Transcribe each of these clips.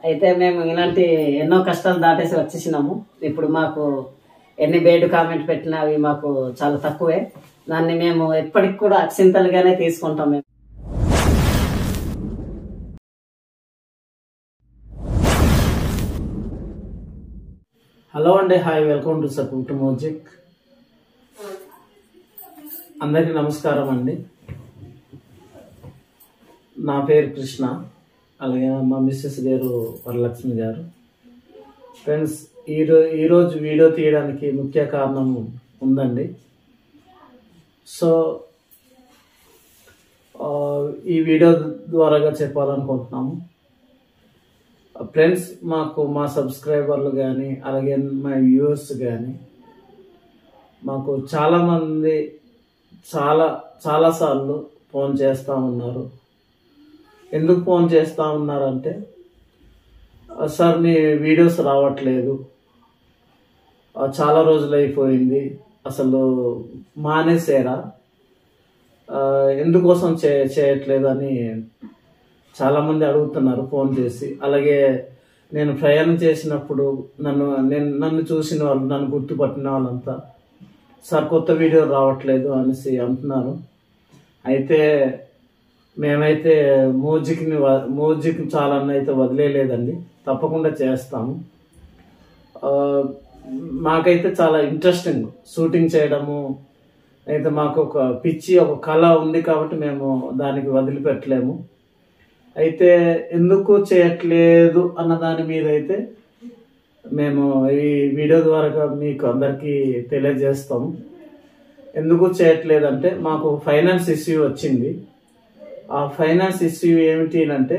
అయితే మేము ఇలాంటి ఎన్నో కష్టాలు దాటేసి వచ్చేసినాము. ఇప్పుడు మాకు ఎన్ని బేడ్ కామెంట్ పెట్టినా అవి మాకు చాలా తక్కువే. దాన్ని మేము ఎప్పటికి కూడా అక్షింతలుగానే తీసుకుంటాం. మేము హలో అండి, hi, welcome to support music. అందరికీ నమస్కారం అండి. నా పేరు కృష్ణ, అలాగే మా మిస్సెస్ గారు వరలక్ష్మి గారు. ఫ్రెండ్స్, ఈరోజు వీడియో తీయడానికి ముఖ్య కారణం ఉందండి. సో ఈ వీడియో ద్వారాగా చెప్పాలనుకుంటున్నాము. ఫ్రెండ్స్, మా సబ్స్క్రైబర్లు కానీ అలాగే మా వ్యూవర్స్ కానీ మాకు చాలామంది చాలాసార్లు ఫోన్ చేస్తూ ఉన్నారు. ఎందుకు ఫోన్ చేస్తూ ఉన్నారంటే, సార్ మీ వీడియోస్ రావట్లేదు, చాలా రోజులు అయిపోయింది, అసలు మానేసారా, ఎందుకోసం చేయట్లేదు అని చాలామంది అడుగుతున్నారు ఫోన్ చేసి. అలాగే నేను ప్రయాణం చేసినప్పుడు నన్ను చూసిన వాళ్ళు, నన్ను గుర్తుపట్టిన వాళ్ళంతా సార్ కొత్త వీడియో రావట్లేదు అనేసి అంటున్నారు. అయితే మేమైతే మ్యూజిక్ చాలా అయితే వదిలేదండి, తప్పకుండా చేస్తాము. మాకైతే చాలా ఇంట్రెస్టింగ్ షూటింగ్ చేయడము అయితే మాకు ఒక పిచ్చి, ఒక కళ ఉంది కాబట్టి మేము దానికి వదిలిపెట్టలేము. అయితే ఎందుకు చేయట్లేదు అన్న దాని మీద అయితే మేము ఈ వీడియో ద్వారా మీకు అందరికీ తెలియజేస్తాము. ఎందుకు చేయట్లేదంటే, మాకు ఫైనాన్స్ ఇష్యూ వచ్చింది. ఆ ఫైనాన్స్ ఇష్యూ ఏమిటి అంటే,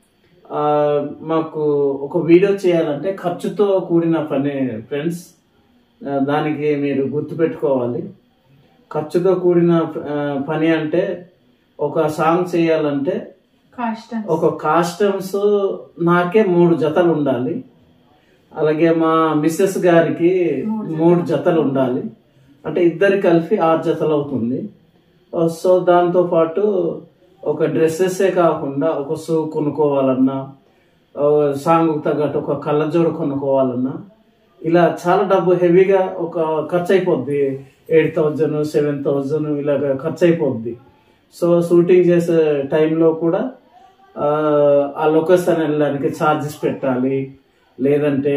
మాకు ఒక వీడియో చేయాలంటే ఖర్చుతో కూడిన పని ఫ్రెండ్స్. దానికి మీరు గుర్తుపెట్టుకోవాలి. ఖర్చుతో కూడిన పని అంటే, ఒక సాంగ్ చేయాలంటే ఒక కాస్ట్యూమ్స్ నాకే 3 జతలు ఉండాలి, అలాగే మా మిస్సెస్ గారికి 3 జతలు ఉండాలి. అంటే ఇద్దరు కలిపి 6 జతలు అవుతుంది. సో దాంతో పాటు ఒక డ్రెస్సెసే కాకుండా ఒక షూ కొనుక్కోవాలన్నా, సాంగ్ తగ్గట్టు ఒక కళ్ళజోడు కొనుక్కోవాలన్నా, ఇలా చాలా డబ్బు హెవీగా ఒక ఖర్చు అయిపోద్ది. 8,000 7,000 ఇలాగ ఖర్చు అయిపోద్ది. సో షూటింగ్ చేసే టైంలో కూడా ఆ లొకేషన్ వెళ్ళడానికి ఛార్జెస్ పెట్టాలి, లేదంటే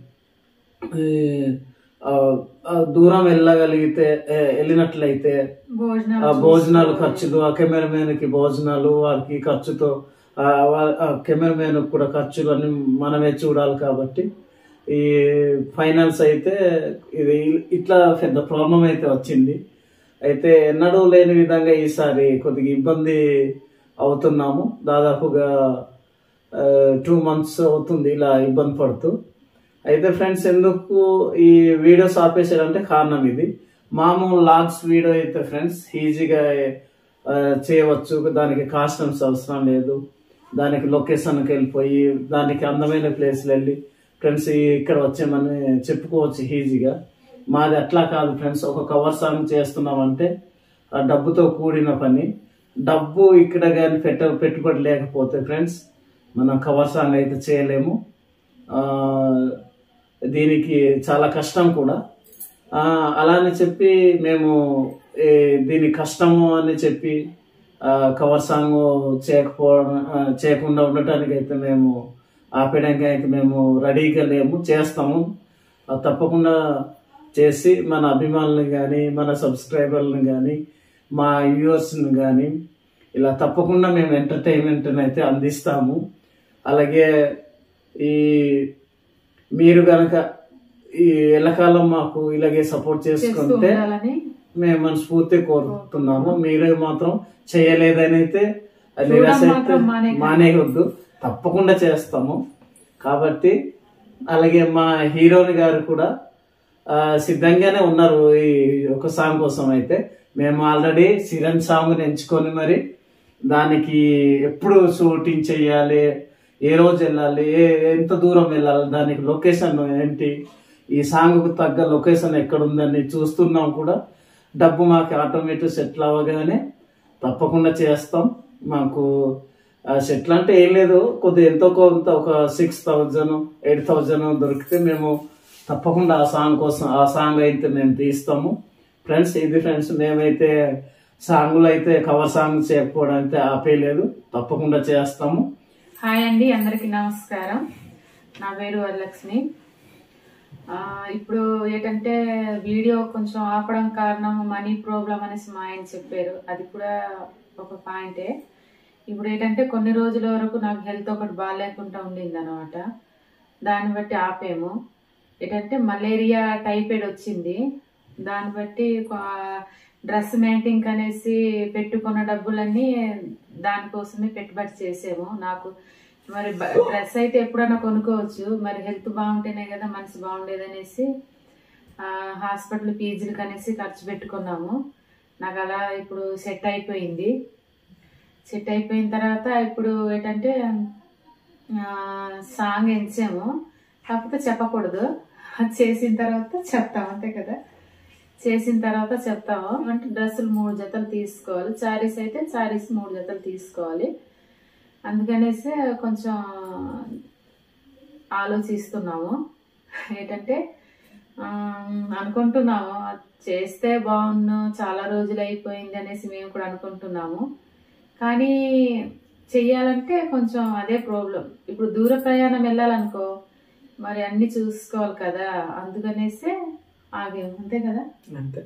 దూరం వెళ్ళినట్లయితే భోజనాలు ఖర్చులు, ఆ కెమెరామెన్కి భోజనాలు, వారికి ఖర్చుతో కెమెరామెన్ కూడా ఖర్చులు అన్ని మనమే చూడాలి. కాబట్టి ఈ ఫైనాన్స్ అయితే ఇది ఇట్లా పెద్ద ప్రాబ్లం అయితే వచ్చింది. అయితే ఎన్నడూ లేని విధంగా ఈసారి కొద్దిగా ఇబ్బంది అవుతున్నాము. దాదాపుగా 2 months అవుతుంది ఇలా ఇబ్బంది పడుతూ. అయితే ఫ్రెండ్స్, ఎందుకు ఈ వీడియోస్ ఆపేసారంటే కారణం ఇది. మామూలు లాగ్స్ వీడియో అయితే ఫ్రెండ్స్ ఈజీగా చేయవచ్చు. దానికి కాస్ట్యూమ్స్ అవసరం లేదు. దానికి లొకేషన్కి వెళ్ళిపోయి దానికి అందమైన ప్లేస్లు వెళ్ళి ఫ్రెండ్స్ ఇక్కడ వచ్చామని చెప్పుకోవచ్చు ఈజీగా. మాది అట్లా కాదు ఫ్రెండ్స్. ఒక కవర్ సాంగ్ చేస్తున్నామంటే ఆ డబ్బుతో కూడిన పని. డబ్బు ఇక్కడ కానీ పెట్టుబడి లేకపోతే ఫ్రెండ్స్ మనం కవర్ సాంగ్ అయితే చేయలేము. దీనికి చాలా కష్టం కూడా. అలానే చెప్పి మేము దీని కష్టము అని చెప్పి కవర్ సాంగ్ చేయకుండా ఉండటానికి అయితే మేము ఆపేయడానికి అయితే మేము రెడీగా లేము. చేస్తాము, తప్పకుండా చేసి మన అభిమానులను కానీ, మన సబ్స్క్రైబర్లను కానీ, మా వ్యూవర్స్ని కానీ ఇలా తప్పకుండా మేము ఎంటర్టైన్మెంట్ అయితే అందిస్తాము. అలాగే మీరు కనుక ఈ ఎల్లకాలం మాకు ఇలాగే సపోర్ట్ చేసుకుంటే మేము మనస్ఫూర్తి కోరుతున్నాము. మీరే మాత్రం చేయలేదని అయితే నిరాశ అయితే మానేయవద్దు, తప్పకుండా చేస్తాము. కాబట్టి అలాగే మా హీరోని గారు కూడా సిద్ధంగానే ఉన్నారు ఈ ఒక సాంగ్ కోసం. అయితే మేము ఆల్రెడీ సిరన్ సాంగ్ని ఎంచుకొని మరి దానికి ఎప్పుడు షూటింగ్ చేయాలి, ఏ రోజు వెళ్ళాలి, ఎంత దూరం వెళ్ళాలి, దానికి లొకేషన్ ఏంటి, ఈ సాంగ్కు తగ్గ లొకేషన్ ఎక్కడుందని చూస్తున్నాం కూడా. డబ్బు మాకు ఆటోమేటిక్ సెటిల్ అవ్వగానే తప్పకుండా చేస్తాం. మాకు సెటిల్ అంటే ఏం లేదు, కొద్దిగా ఎంతో కొంత ఒక 6,000 8,000 దొరికితే మేము తప్పకుండా ఆ సాంగ్ కోసం ఆ సాంగ్ అయితే మేము తీస్తాము ఫ్రెండ్స్. ఇది ఫ్రెండ్స్, మేమైతే సాంగ్లు అయితే కవర్ సాంగ్ చేయకపోవడం అయితే ఆపేయలేదు, తప్పకుండా చేస్తాము. హాయ్ అండి, అందరికీ నమస్కారం. నా పేరు వరలక్ష్మి. ఇప్పుడు ఏంటంటే వీడియో కొంచెం ఆపడం కారణం మనీ ప్రాబ్లం అనేసి మా ఆయన చెప్పారు. అది కూడా ఒక పాయింటే. ఇప్పుడు ఏంటంటే కొన్ని రోజుల వరకు నాకు హెల్త్ ఒకటి బాగాలేకుండా ఉండింది అనమాట. దాన్ని బట్టి ఆపేము. ఏంటంటే మలేరియా టైఫాయిడ్ వచ్చింది. దాన్ని బట్టి డ్రెస్ మెయింటైన్ అనేసి పెట్టుకున్న డబ్బులన్నీ దానికోసమే పెట్టుబడి చేసాము. నాకు మరి డ్రెస్ అయితే ఎప్పుడైనా కొనుక్కోవచ్చు, మరి హెల్త్ బాగుంటేనే కదా మనసు బాగుండేదనేసి హాస్పిటల్ ఫీజులకు అనేసి ఖర్చు పెట్టుకున్నాము. నాకు అలా ఇప్పుడు సెట్ అయిపోయింది. సెట్ అయిపోయిన తర్వాత ఇప్పుడు ఏంటంటే సాంగ్ ఎంచాము, కాకపోతే చెప్పకూడదు. అది చేసిన తర్వాత చెప్తాము, అంతే కదా. చేసిన తర్వాత చెప్తాము. అంటే డ్రెస్సులు 3 జతలు తీసుకోవాలి, శారీస్ అయితే శారీస్ 3 జతలు తీసుకోవాలి. అందుకనేసి కొంచెం ఆలోచిస్తున్నాము. ఏంటంటే అనుకుంటున్నాము చేస్తే బాగుండు, చాలా రోజులు అయిపోయింది అనేసి మేము కూడా అనుకుంటున్నాము. కానీ చెయ్యాలంటే కొంచెం అదే ప్రాబ్లం. ఇప్పుడు దూర ప్రయాణం వెళ్ళాలనుకో, మరి అన్ని చూసుకోవాలి కదా, అందుకనేసి ఆగాము, అంతే కదా. అంతే.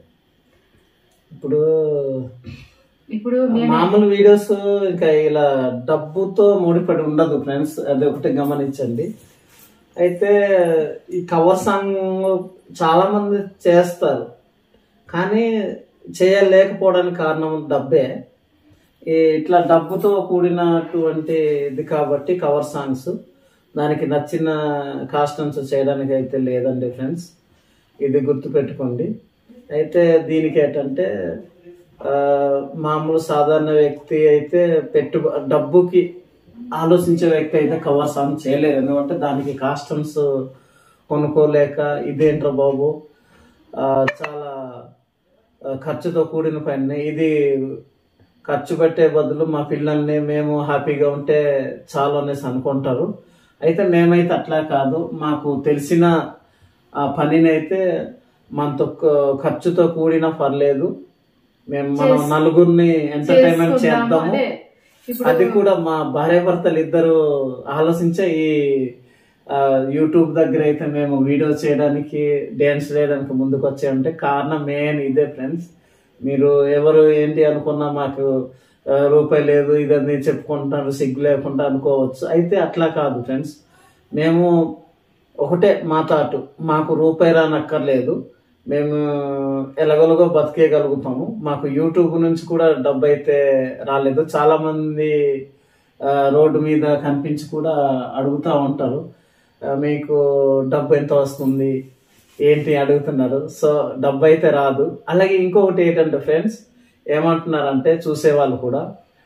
ఇప్పుడు మామూలు వీడియోస్ ఇంకా ఇలా డబ్బుతో ముడిపడి ఉండదు ఫ్రెండ్స్, అది ఒకటి గమనించండి. అయితే ఈ కవర్ సాంగ్ చాలా మంది చేస్తారు, కానీ చేయలేకపోవడానికి కారణం డబ్బే. ఇట్లా డబ్బుతో కూడినటువంటి ఇది కాబట్టి కవర్ సాంగ్స్ దానికి నచ్చిన కాస్ట్యూమ్స్ చేయడానికి అయితే లేదండి ఫ్రెండ్స్, ఇది గుర్తుపెట్టుకోండి. అయితే దీనికి ఏంటంటే మామూలు సాధారణ వ్యక్తి అయితే డబ్బుకి ఆలోచించే వ్యక్తి అయితే కవర్ సాంగ్ చేయలేరు. ఎందుకంటే దానికి కాస్ట్యూమ్స్ కొనుక్కోలేక ఇదేంట్రా బాబు చాలా ఖర్చుతో కూడిన పని, ఇది ఖర్చు పెట్టే బదులు మా పిల్లల్ని మేము హ్యాపీగా ఉంటే చాలు అనేసి అనుకుంటారు. అయితే మేమైతే అట్లా కాదు, మాకు తెలిసిన పనిని అయితే మనతో ఖర్చుతో కూడినా పర్లేదు, మనం నలుగురిని ఎంటర్టైన్మెంట్ చేద్దాము. అది కూడా మా భార్యాభర్తలు ఇద్దరు ఆలోచించే ఈ యూట్యూబ్ దగ్గర అయితే మేము వీడియో చేయడానికి డ్యాన్స్ చేయడానికి ముందుకు వచ్చామంటే కారణం మెయిన్ ఇదే ఫ్రెండ్స్. మీరు ఎవరు ఏంటి అనుకున్నా మాకు రూపాయి లేదు ఇదని చెప్పుకుంటారు, సిగ్గు లేకుండా అనుకోవచ్చు. అయితే అట్లా కాదు ఫ్రెండ్స్, మేము ఒకటే మాట్లాడు, మాకు రూపాయి రానక్కర్లేదు, మేము ఎలాగోలాగో బతికేయగలుగుతాము. మాకు యూట్యూబ్ నుంచి కూడా డబ్బు అయితే రాలేదు. చాలా మంది రోడ్డు మీద కనిపించి కూడా అడుగుతూ ఉంటారు, మీకు డబ్బు ఎంత వస్తుంది ఏంటి అడుగుతున్నారు. సో డబ్బు అయితే రాదు. అలాగే ఇంకొకటి ఏంటంటే ఫ్రెండ్స్, ఏమంటున్నారంటే చూసేవాళ్ళు కూడా,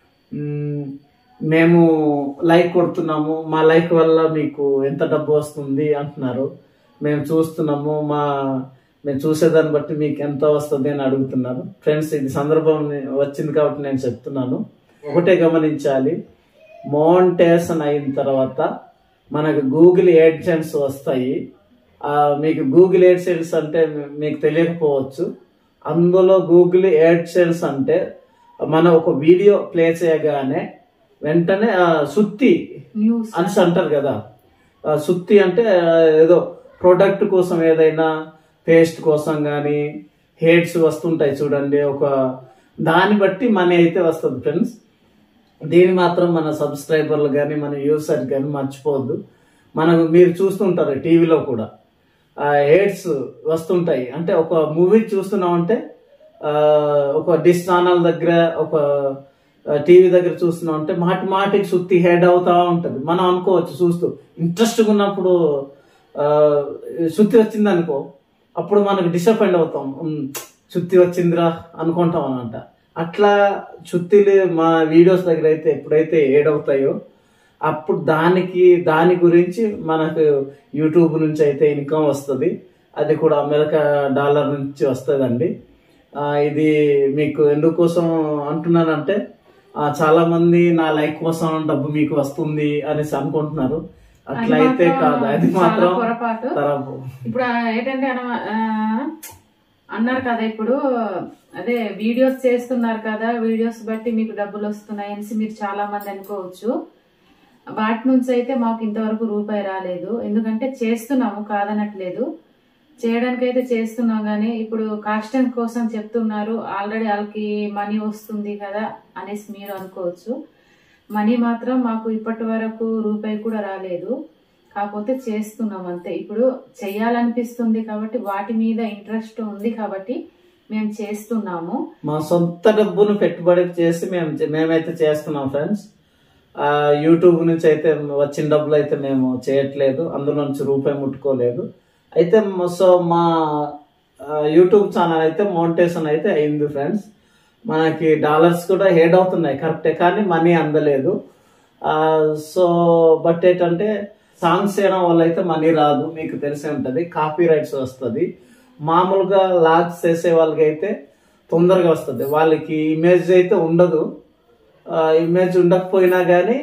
మేము లైక్ కొడుతున్నాము, మా లైక్ వల్ల మీకు ఎంత డబ్బు వస్తుంది అంటున్నారు. మేము చూస్తున్నాము, మేము చూసేదాన్ని బట్టి మీకు ఎంత వస్తుంది అని అడుగుతున్నారు. ఫ్రెండ్స్, ఇది సందర్భం వచ్చింది కాబట్టి నేను చెప్తున్నాను. ఒకటే గమనించాలి, మోనిటైజేషన్ అయిన తర్వాత మనకు గూగుల్ యాడ్సెన్స్ వస్తాయి. మీకు గూగుల్ యాడ్సెన్స్ అంటే మీకు తెలియకపోవచ్చు. అందులో గూగుల్ యాడ్సెన్స్ అంటే మనం ఒక వీడియో ప్లే చేయగానే వెంటనే సుత్తి అని అంటారు కదా. సుత్తి అంటే ఏదో ప్రొడక్ట్ కోసం, ఏదైనా పేస్ట్ కోసం కానీ హెయిర్స్ వస్తుంటాయి చూడండి, ఒక దాన్ని బట్టి మనీ అయితే వస్తుంది ఫ్రెండ్స్. దీన్ని మాత్రం మన సబ్స్క్రైబర్లు కానీ మన యూసర్ కానీ మర్చిపోవద్దు. మీరు చూస్తుంటారు టీవీలో కూడా హెయిర్స్ వస్తుంటాయి. అంటే ఒక మూవీ చూస్తున్నామంటే ఒక డిష్ ఛానల్ దగ్గర, ఒక టీవీ దగ్గర చూస్తున్నామంటే మాటికి సుత్తి హెడ్ అవుతా ఉంటుంది. మనం అనుకోవచ్చు చూస్తూ ఇంట్రెస్ట్గా ఉన్నప్పుడు సుత్తి వచ్చింది అనుకో, అప్పుడు మనకు డిసప్పాయింట్ అవుతాం, సుత్తి వచ్చిందిరా అనుకుంటాం అన్నమాట. అట్లా చుత్తిలు మా వీడియోస్ దగ్గర అయితే ఎప్పుడైతే ఏడవుతాయో అప్పుడు దాని గురించి మనకు యూట్యూబ్ నుంచి అయితే ఇన్కమ్ వస్తుంది. అది కూడా అమెరికా డాలర్ నుంచి వస్తుందండి. ఇది మీకు ఎందుకోసం అంటున్నానంటే, చాలా మంది నా లైక్ కోసం డబ్బు మీకు వస్తుంది అనేసి అనుకుంటున్నారు. అట్లయితే కాదు, అది మాత్రం పొరపాటు. ఇప్పుడు ఏంటంటే అన్నారు కదా, ఇప్పుడు అదే వీడియోస్ చేస్తున్నారు కదా, వీడియోస్ బట్టి మీకు డబ్బులు వస్తున్నాయి అనేసి మీరు చాలా మంది అనుకోవచ్చు. వాటి నుంచి అయితే మాకు ఇంతవరకు రూపాయి రాలేదు. ఎందుకంటే చేస్తున్నాము, కాదనట్లేదు, చేయడానికి అయితే చేస్తున్నాం. కానీ ఇప్పుడు కాస్టెంట్ కోసం చెప్తున్నారు, ఆల్రెడీ వాళ్ళకి మనీ వస్తుంది కదా అనేసి మీరు అనుకోవచ్చు. మనీ మాత్రం మాకు ఇప్పటి వరకు రూపాయి కూడా రాలేదు. కాకపోతే చేస్తున్నాం అంతే. ఇప్పుడు చెయ్యాలనిపిస్తుంది కాబట్టి, వాటి మీద ఇంట్రెస్ట్ ఉంది కాబట్టి మేము చేస్తున్నాము. మా సొంత డబ్బును పెట్టుబడి చేసి మేమైతే చేస్తున్నాం ఫ్రెండ్స్. యూట్యూబ్ నుంచి అయితే వచ్చిన డబ్బులు అయితే మేము చేయట్లేదు, అందులో నుంచి రూపాయి ముట్టుకోలేదు. అయితే సో మా యూట్యూబ్ ఛానల్ అయితే మోనిటైజేషన్ అయితే అయింది ఫ్రెండ్స్. మనకి డాలర్స్ కూడా హెడ్ అవుతున్నాయి కరెక్టే, కానీ మనీ అందలేదు. సో బట్ ఏంటంటే సాంగ్స్ చేయడం వల్ల అయితే మనీ రాదు, మీకు తెలిసే ఉంటుంది, కాపీ రైట్స్ వస్తుంది. మామూలుగా లాగ్స్ చేసే వాళ్ళకి అయితే తొందరగా వస్తుంది, వాళ్ళకి ఇమేజ్ అయితే ఉండదు. ఇమేజ్ ఉండకపోయినా కానీ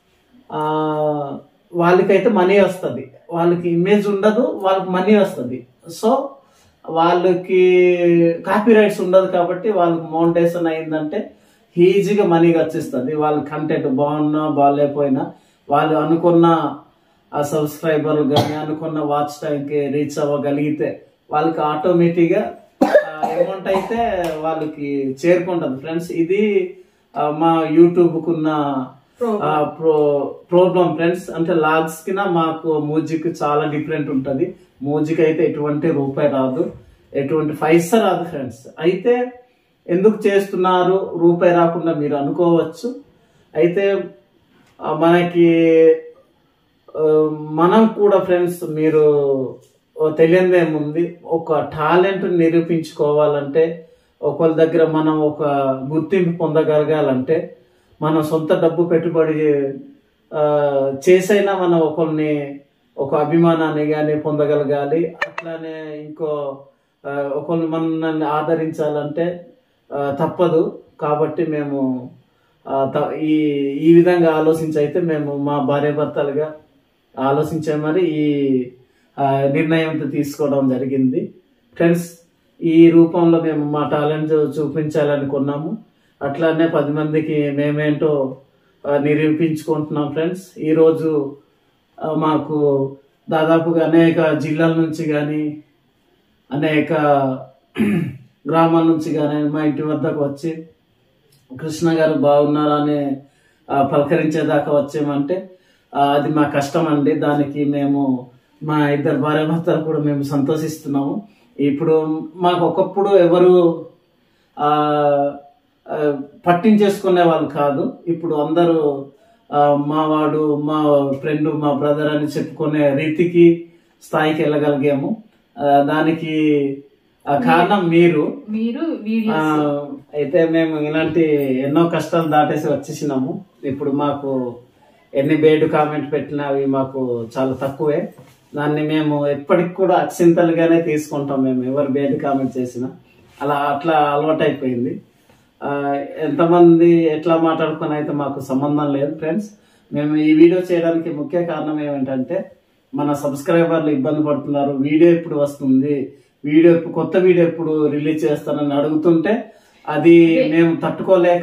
వాళ్ళకైతే మనీ వస్తుంది. వాళ్ళకి ఇమేజ్ ఉండదు, వాళ్ళకి మనీ వస్తుంది. సో వాళ్ళకి కాపీ రైట్స్ ఉండదు కాబట్టి వాళ్ళకి మోనిటైజేషన్ అయిందంటే ఈజీగా మనీగా వచ్చేస్తుంది. వాళ్ళ కంటెంట్ బాగున్నా బాగాలేకపోయినా వాళ్ళు అనుకున్న ఆ సబ్స్క్రైబర్లు కానీ అనుకున్న వాచ్ టైంకి రీచ్ అవ్వగలిగితే వాళ్ళకి ఆటోమేటిక్గా అమౌంట్ అయితే వాళ్ళకి చేరుకుంటుంది ఫ్రెండ్స్. ఇది మా యూట్యూబ్కున్న ప్రాబ్లం ఫ్రెండ్స్. అంటే లాగ్స్ కినా మాకు మ్యూజిక్ చాలా డిఫరెంట్ ఉంటుంది. మ్యూజిక్ అయితే ఎటువంటి రూపాయి రాదు, ఎటువంటి పైసా రాదు ఫ్రెండ్స్. అయితే ఎందుకు చేస్తున్నారు రూపాయి రాకుండా మీరు అనుకోవచ్చు. అయితే మనకి మనం కూడా ఫ్రెండ్స్, మీరు తెలియదేముంది, ఒక టాలెంట్ నిరూపించుకోవాలంటే, ఒకళ్ళ దగ్గర మనం ఒక గుర్తింపు పొందగలగాలంటే మనం సొంత డబ్బు పెట్టుబడి చేసైనా మనం ఒకరిని ఒక అభిమానాన్ని కానీ పొందగలగాలి. అట్లానే ఇంకో ఒకరిని మనల్ని ఆదరించాలంటే తప్పదు. కాబట్టి మేము ఈ విధంగా ఆలోచించి అయితే మేము మా భార్యాభర్తలుగా ఆలోచించే మరి ఈ నిర్ణయం తీసుకోవడం జరిగింది ఫ్రెండ్స్. ఈ రూపంలో మేము మా టాలెంట్ చూపించాలనుకున్నాము. అట్లానే 10 మందికి మేమేంటో నిరూపించుకుంటున్నాం ఫ్రెండ్స్. ఈరోజు మాకు దాదాపుగా అనేక జిల్లాల నుంచి కానీ అనేక గ్రామాల నుంచి కానీ మా ఇంటి వద్దకు వచ్చి కృష్ణ గారు బాగున్నారని పలకరించేదాకా వచ్చామంటే అది మా కష్టం అండి. దానికి మేము మా ఇద్దరు భార్యాభర్తలు కూడా మేము సంతోషిస్తున్నాము. ఇప్పుడు మాకు ఒకప్పుడు ఎవరు పట్టించేసుకునే వాళ్ళు కాదు. ఇప్పుడు అందరూ మావాడు, మా ఫ్రెండ్, మా బ్రదర్ అని చెప్పుకునే రీతికి స్థాయికి వెళ్ళగలిగాము. దానికి కారణం మీరు. అయితే మేము ఇలాంటి ఎన్నో కష్టాలు దాటేసి వచ్చేసినాము. ఇప్పుడు మాకు ఎన్ని బేడ్ కామెంట్ పెట్టినా అవి మాకు చాలా తక్కువే. దాన్ని మేము ఎప్పటికి కూడా అక్షింతలుగానే తీసుకుంటాం. మేము ఎవరు బేడ్ కామెంట్ చేసినా అట్లా అలవాటు అయిపోయింది. ఎంతమంది ఎట్లా మాట్లాడుకుని అయితే మాకు సంబంధం లేదు ఫ్రెండ్స్. మేము ఈ వీడియో చేయడానికి ముఖ్య కారణం ఏమిటంటే, మన సబ్స్క్రైబర్లు ఇబ్బంది పడుతున్నారు, వీడియో ఎప్పుడు వస్తుంది, కొత్త వీడియో ఎప్పుడు రిలీజ్ చేస్తానని అడుగుతుంటే అది మేము తట్టుకోలేక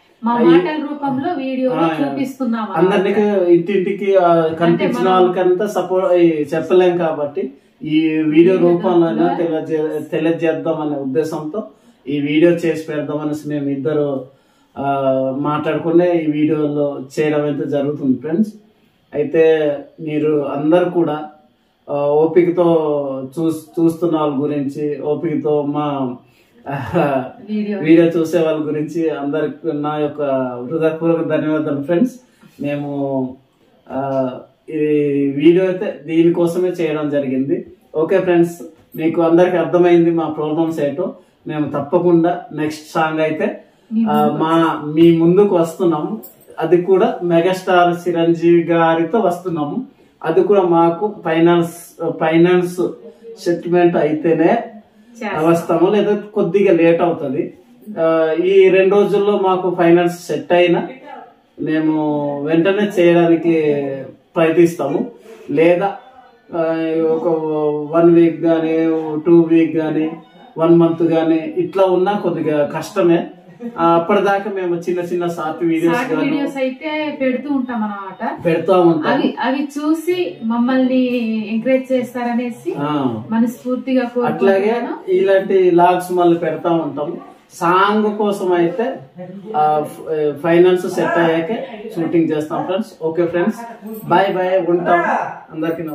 అందరికి ఇంటింటికి కనిపించిన వాళ్ళకంతా సపోర్ట్ చెప్పలేం. కాబట్టి ఈ వీడియో రూపంలో తెలియజేద్దాం అనే ఉద్దేశంతో ఈ వీడియో చేసి పెడదాం అనేసి మేము ఇద్దరు మాట్లాడుకునే ఈ వీడియోలో చేయడం అయితే జరుగుతుంది ఫ్రెండ్స్. అయితే మీరు అందరు కూడా ఓపికతో చూస్తున్న వాళ్ళ గురించి, ఓపికతో మా వీడియో చూసే వాళ్ళ గురించి అందరికి నా యొక్క హృదయపూర్వక ధన్యవాదాలు ఫ్రెండ్స్. మేము ఈ వీడియో అయితే దీనికోసమే చేయడం జరిగింది. ఓకే ఫ్రెండ్స్, మీకు అందరికి అర్థమైంది మా ప్రాబ్లమ్స్ ఏంటో. మేము తప్పకుండా నెక్స్ట్ సాంగ్ అయితే మీ ముందుకు వస్తున్నాము. అది కూడా మెగాస్టార్ చిరంజీవి గారితో వస్తున్నాము. అది కూడా మాకు ఫైనాన్స్ సెటిల్మెంట్ అయితేనే వస్తాము, లేదా కొద్దిగా లేట్ అవుతుంది. ఈ 2 రోజుల్లో మాకు ఫైనాన్స్ సెట్ అయినా మేము వెంటనే చేయడానికి ప్రయత్నిస్తాము. లేదా ఒక 1 వీక్ కానీ 2 వీక్ కానీ 1 మంత్ కానీ ఇట్లా ఉన్నా కొద్దిగా కష్టమే. అప్పటిదాకా మేము చిన్న చిన్న షార్ట్ వీడియోస్ అయితే పెడుతూ ఉంటాం అన్నమాట. పెడతా ఉంటాం. అవి చూసి మమ్మల్ని ఎంకరేజ్ చేస్తారనేసి మనస్ఫూర్తిగా అట్లాగే ఇలాంటి లాగ్స్ మళ్ళీ పెడతా ఉంటాం. సాంగ్ కోసం అయితే ఫైనాన్స్ సెట్ అయ్యాకే షూటింగ్ చేస్తాం friends. Okay friends, bye bye, ఉంటాం. అందరికి